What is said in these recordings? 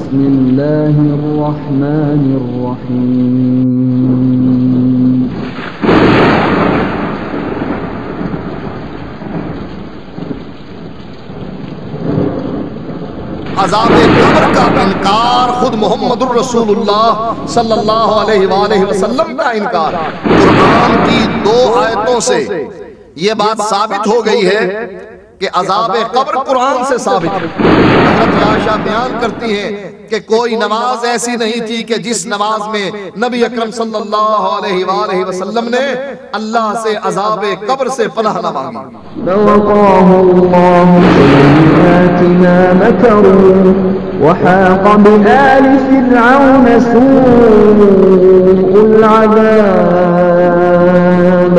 بسم الله الرحمن الرحيم عذاب قبر کا انکار خود محمد الرسول اللہ صلی اللہ علیہ وآلہ وسلم کا انکار. قرآن کی 2 آیتوں سے یہ بات ثابت ہو گئی ہے کہ عذاب قبر قرآن سے ثابت ہے. حضرت عائشہ بیان کرتی ہیں کہ کوئی نماز ایسی نہیں تھی کہ جس نماز میں نبی اکرم صلی اللہ علیہ وآلہ وسلم نے اللہ سے عذاب قبر سے پناہ نہ مانگی. فوقاه الله سيئات ما مكروا وحاق بآل فرعون سوء العذاب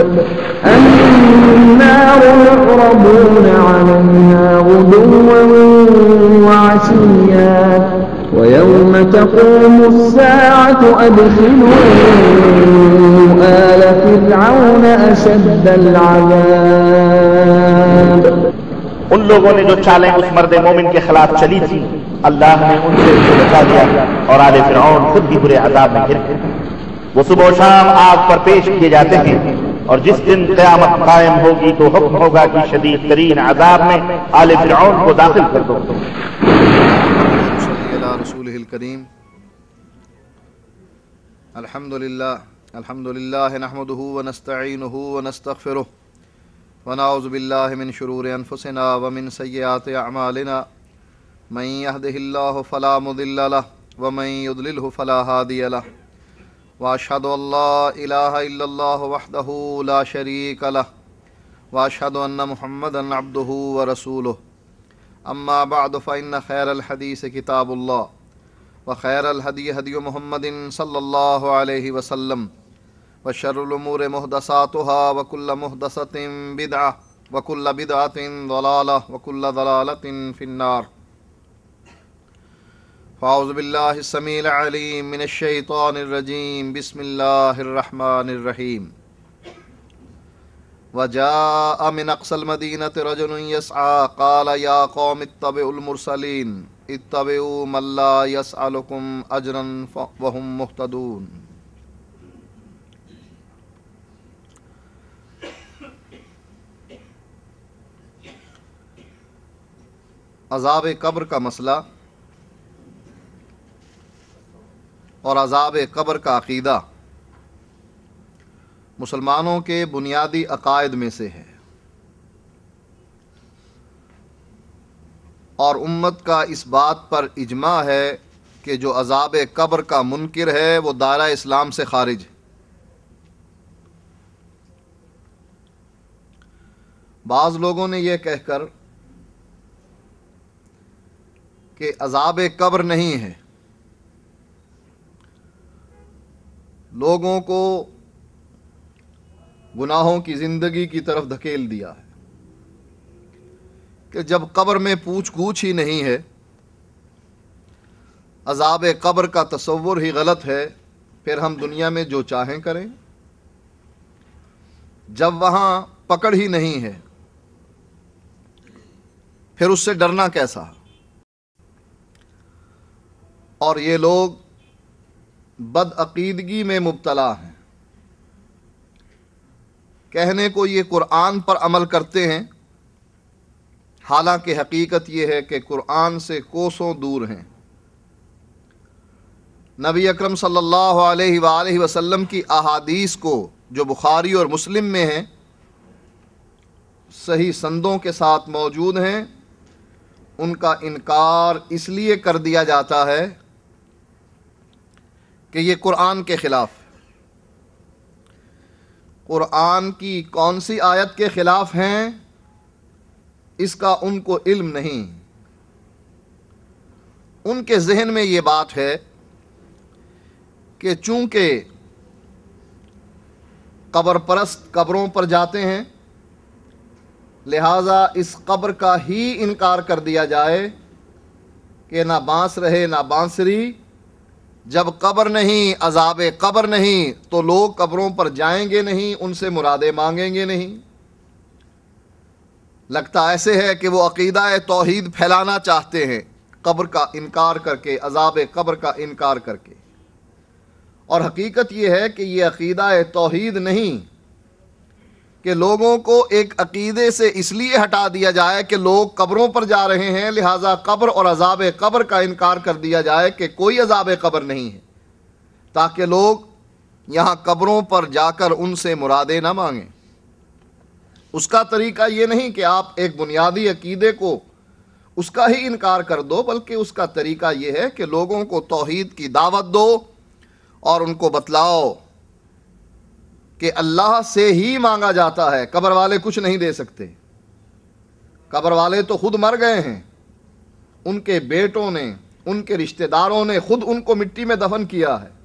النار يعرضون عليها غدوا وعشيا ويوم تقوم الساعة أدخلوا آل فرعون أشد العذاب. ان لوگوں نے جو چالیں اس مرد مومن کے خلاف چلی تھی اللہ نے ان سے بچا دیا اور آل فرعون خود بھی برے عذاب میں گر گئے. وہ صبح و شام آگ پر پیش کیے جاتے ہیں اور جس دن قیامت قائم ہوگی تو حکم ہوگا کہ شدید ترین عذاب میں آل فرعون کو داخل کر دو. صلی اللہ رسولہ الکریم. الحمدللہ نحمده ونستعینه ونستغفره ونعوذ باللہ من شرور انفسنا ومن سیئات اعمالنا من يهده الله فلا مضل له ومن يضلله فلا هادي له واشهد ان لا اله الا الله وحده لا شريك له واشهد ان محمدا عبده ورسوله. اما بعد فان خير الحديث كتاب الله وخير الهدي هدي محمد صلى الله عليه وسلم وشر الأمور محدثاتها وكل محدثة بدعة وكل بدعة ضلالة وكل ضلالة في النار. فأعوذ بالله السميع العليم من الشيطان الرجيم. بسم الله الرحمن الرحيم. وجاء من أقصى المدينة رجل يسعى قال يا قوم اتبعوا المرسلين اتبعوا من لا يسألكم أجرا وهم مهتدون. عذاب قبر کا مسئلہ اور عذاب قبر کا عقیدہ مسلمانوں کے بنیادی عقائد میں سے ہے اور امت کا اس بات پر اجماع ہے کہ جو عذاب قبر کا منکر ہے وہ دائرہ اسلام سے خارج ہے. بعض لوگوں نے یہ کہہ کر کہ عذاب قبر نہیں ہے لوگوں کو گناہوں کی زندگی کی طرف دھکیل دیا ہے کہ جب قبر میں پوچھ گچھ ہی نہیں ہے عذاب قبر کا تصور ہی غلط ہے پھر ہم دنیا میں جو چاہیں کریں. جب وہاں پکڑ ہی نہیں ہے پھر اس سے ڈرنا کیسا. اور یہ لوگ بدعقیدگی میں مبتلا ہیں. کہنے کو یہ قرآن پر عمل کرتے ہیں حالانکہ حقیقت یہ ہے کہ قرآن سے کوسوں دور ہیں. نبی اکرم صلی اللہ علیہ وآلہ وسلم کی احادیث کو جو بخاری اور مسلم میں ہیں صحیح سندوں کے ساتھ موجود ہیں ان کا انکار اس لیے کر دیا جاتا ہے کہ یہ قرآن کے خلاف. قرآن کی کون سی آیت کے خلاف ہیں اس کا ان کو علم نہیں. ان کے ذہن میں یہ بات ہے کہ چونکہ قبر پرست قبروں پر جاتے ہیں لہٰذا اس قبر کا ہی انکار کر دیا جائے کہ نہ بانس رہے نہ بانسری. جب قبر نہیں عذاب قبر نہیں تو لوگ قبروں پر جائیں گے نہیں ان سے مرادیں مانگیں گے نہیں. لگتا ایسے ہے کہ وہ عقیدہ توحید پھیلانا چاہتے ہیں قبر کا انکار کر کے، عذاب قبر کا انکار کر کے۔ اور حقیقت یہ ہے کہ یہ عقیدہ توحید نہیں کہ لوگوں کو ایک عقیدے سے اس لیے ہٹا دیا جائے کہ لوگ قبروں پر جا رہے ہیں لہٰذا قبر اور عذاب قبر کا انکار کر دیا جائے کہ کوئی عذاب قبر نہیں ہے، تاکہ لوگ یہاں قبروں پر جا کر ان سے مرادیں نہ مانگیں۔ اس کا طریقہ یہ نہیں کہ آپ ایک بنیادی عقیدے کو اس کا ہی انکار کر دو، بلکہ اس کا طریقہ یہ ہے کہ لوگوں کو توحید کی دعوت دو اور ان کو بتلاؤ کہ اللہ سے ہی مانگا جاتا ہے، قبر والے کچھ نہیں دے سکتے۔ قبر والے تو خود مر گئے ہیں، ان کے بیٹوں نے، ان کے رشتہ داروں نے خود ان کو مٹی میں دفن کیا ہے۔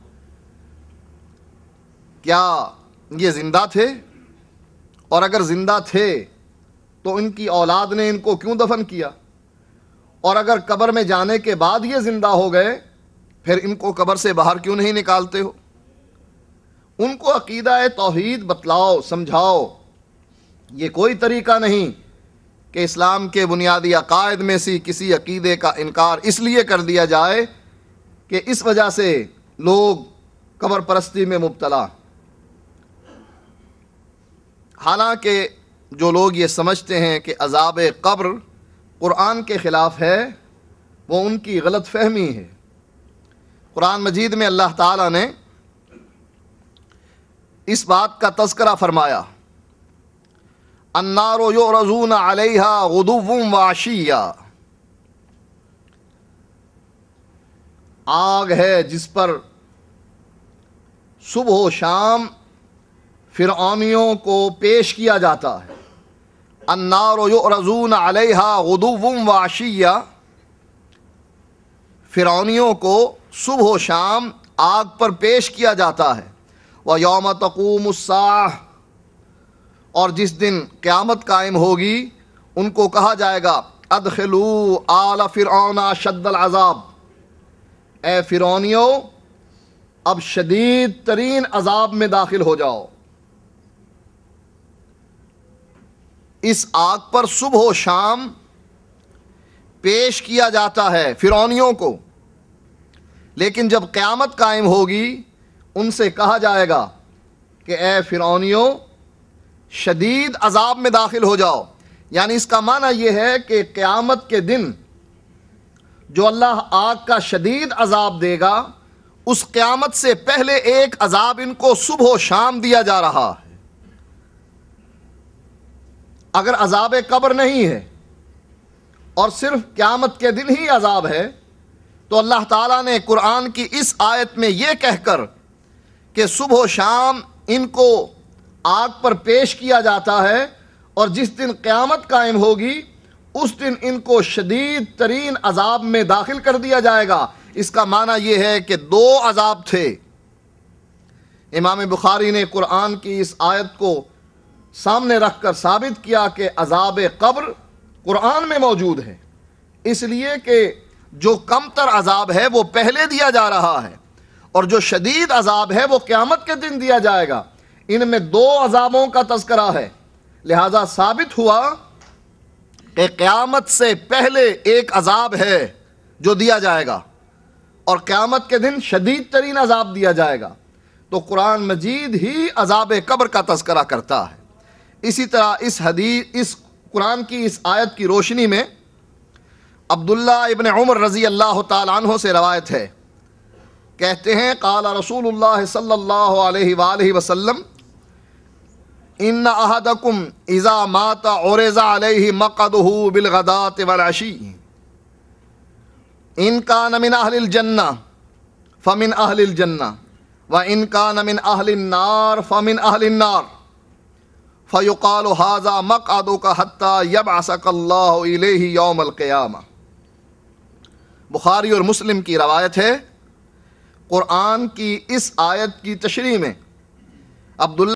کیا یہ زندہ تھے؟ اور اگر زندہ تھے تو ان کی اولاد نے ان کو کیوں دفن کیا؟ اور اگر قبر میں جانے کے بعد یہ زندہ ہو گئے پھر ان کو قبر سے باہر کیوں نہیں نکالتے ہو؟ ان کو عقیدہ توحید بتلاؤ، سمجھاؤ۔ یہ کوئی طریقہ نہیں کہ اسلام کے بنیادی عقائد میں سے کسی عقیدے کا انکار اس لیے کر دیا جائے کہ اس وجہ سے لوگ قبر پرستی میں مبتلا۔ حالانکہ جو لوگ یہ سمجھتے ہیں کہ عذاب قبر قرآن کے خلاف ہے وہ ان کی غلط فہمی ہے۔ قرآن مجید میں اللہ تعالیٰ نے اس بات کا تذکرہ فرمایا، النار یعرضون علیہا غدوا وعشیا، آگ ہے جس پر صبح و شام فرعونیوں کو پیش کیا جاتا ہے۔ النار یعرضون علیہا غدوا وعشیا، فرعونیوں کو صبح و شام آگ پر پیش کیا جاتا ہے۔ وَيَوْمَ تَقُومُ السَّاعَةُ، اور جس دن قیامت قائم ہوگی ان کو کہا جائے گا ادخلوا آل فرعون اشد العذاب، اے فرعونیوں اب شدید ترین عذاب میں داخل ہو جاؤ۔ اس آگ پر صبح و شام پیش کیا جاتا ہے فرعونیوں کو، لیکن جب قیامت قائم ہوگی ان سے کہا جائے گا کہ اے فرعونیوں شدید عذاب میں داخل ہو جاؤ۔ یعنی اس کا معنی یہ ہے کہ قیامت کے دن جو اللہ آگ کا شدید عذاب دے گا اس قیامت سے پہلے ایک عذاب ان کو صبح و شام دیا جا رہا ہے۔ اگر عذاب قبر نہیں ہے اور صرف قیامت کے دن ہی عذاب ہے تو اللہ تعالیٰ نے قرآن کی اس آیت میں یہ کہہ کر کہ صبح و شام ان کو آگ پر پیش کیا جاتا ہے اور جس دن قیامت قائم ہوگی اس دن ان کو شدید ترین عذاب میں داخل کر دیا جائے گا، اس کا معنی یہ ہے کہ دو عذاب تھے۔ امام بخاری نے قرآن کی اس آیت کو سامنے رکھ کر ثابت کیا کہ عذاب قبر قرآن میں موجود ہے، اس لیے کہ جو کم تر عذاب ہے وہ پہلے دیا جا رہا ہے اور جو شدید عذاب ہے وہ قیامت کے دن دیا جائے گا۔ ان میں دو عذابوں کا تذکرہ ہے، لہذا ثابت ہوا کہ قیامت سے پہلے ایک عذاب ہے جو دیا جائے گا اور قیامت کے دن شدید ترین عذاب دیا جائے گا۔ تو قرآن مجید ہی عذاب قبر کا تذکرہ کرتا ہے۔ اسی طرح اس قرآن کی اس آیت کی روشنی میں عبداللہ ابن عمر رضی اللہ تعالیٰ عنہ سے روایت ہے، کہتے ہیں قال رسول اللہ صلی اللہ علیہ وآلہ وسلم ان احدکم اذا مات عرض علیہ مقعدہ بالغداة والعشی ان کان من اہل الجنہ فمن اہل الجنہ وان کان من اہل النار فمن اہل النار فیقال ھذا مقعدک حتی یبعثک اللہ الیہ یوم القیامہ۔ بخاری اور مسلم کی روایت ہے۔ قرآن کی اس آیت کی تشریح میں عبداللہ